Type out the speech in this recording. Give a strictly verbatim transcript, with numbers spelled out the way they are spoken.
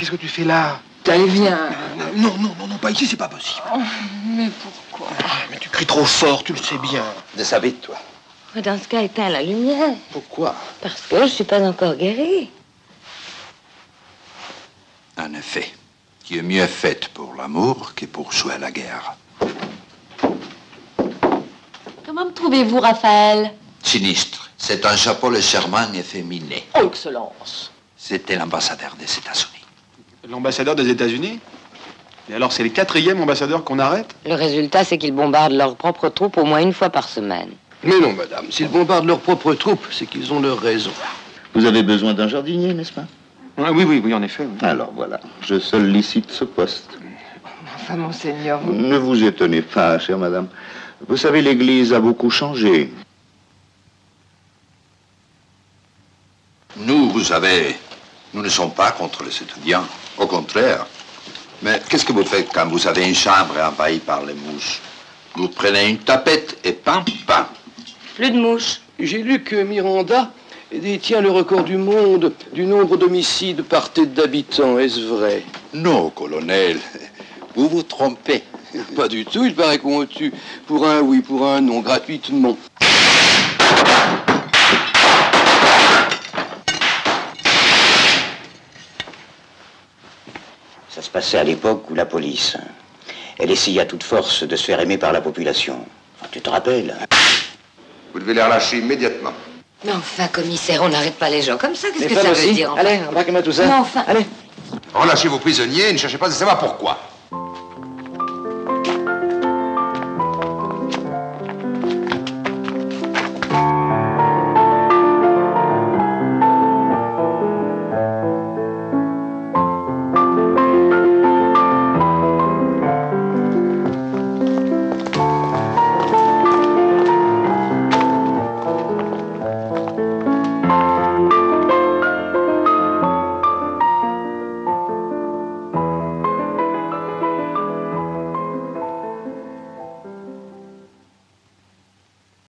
qu'est-ce que tu fais là? Allez, viens. Non, non, non, non, pas ici, c'est pas possible. Oh, mais pourquoi? Mais tu cries trop fort, tu le sais bien. Déshabille-toi. Dans ce cas, éteins la lumière. Pourquoi? Parce que je suis pas encore guérie. En effet, qui est mieux faite pour l'amour que pour jouer à la guerre. Comment me trouvez-vous, Raphaël? Sinistre. C'est un chapeau légèrement efféminé. Oh, Excellence. C'était l'ambassadeur des États-Unis. L'ambassadeur des États-Unis? Et alors, c'est le quatrième ambassadeur qu'on arrête? Le résultat, c'est qu'ils bombardent leurs propres troupes au moins une fois par semaine. Mais non, madame. S'ils bombardent leurs propres troupes, c'est qu'ils ont leur raison. Vous avez besoin d'un jardinier, n'est-ce pas? Ah, oui, oui, oui, en effet. Oui. Alors voilà, je sollicite ce poste. Enfin, monseigneur, vous... Ne vous étonnez pas, chère madame. Vous savez, l'Église a beaucoup changé. Nous, vous savez, nous ne sommes pas contre les étudiants. Au contraire. Mais qu'est-ce que vous faites quand vous avez une chambre envahie par les mouches? Vous prenez une tapette et pam, pam. Plus de mouches. J'ai lu que Miranda détient le record du monde du nombre d'homicides par tête d'habitants. Est-ce vrai? Non, colonel. Vous vous trompez. Pas du tout. Il paraît qu'on tue pour un oui, pour un non, gratuitement. Ça se passait à l'époque où la police, elle essayait à toute force de se faire aimer par la population. Enfin, tu te rappelles? Vous devez les relâcher immédiatement. Mais enfin, commissaire, on n'arrête pas les gens comme ça. Qu'est-ce que pas ça aussi. veut dire? Enfin? Allez, embarquez-moi tout ça. Mais enfin... Allez. Relâchez vos prisonniers et ne cherchez pas à savoir pourquoi.